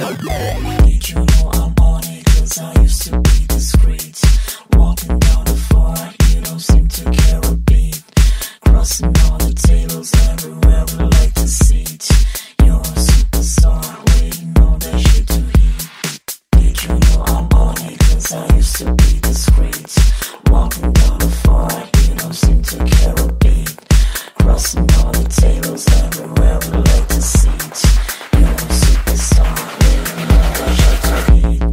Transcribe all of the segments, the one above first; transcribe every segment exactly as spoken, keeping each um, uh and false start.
Did you know I'm on it? Cause I used to be discreet. Walking down the floor, you don't seem to care a beat. Crossing all the tables everywhere we like to seat. You're a superstar, waiting on that shit to heat. Did you know I'm on it? Cause I used to be discreet. Walking down the floor, you don't seem to care a beat. Crossing all the tables everywhere we like to seat. You're a superstar, waiting on that shit to heat.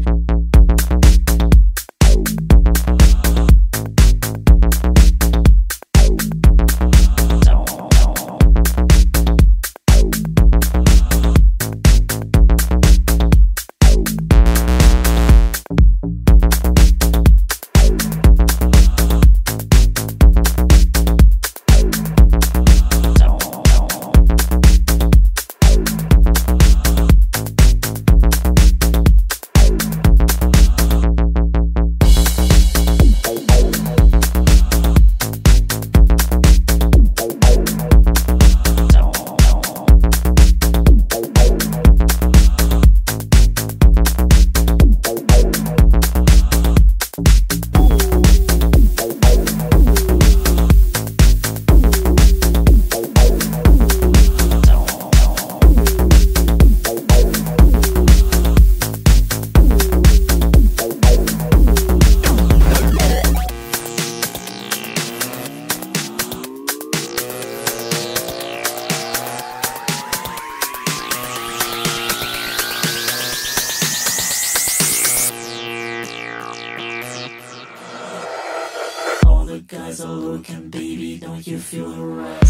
Guys are looking, baby, don't you feel harassed?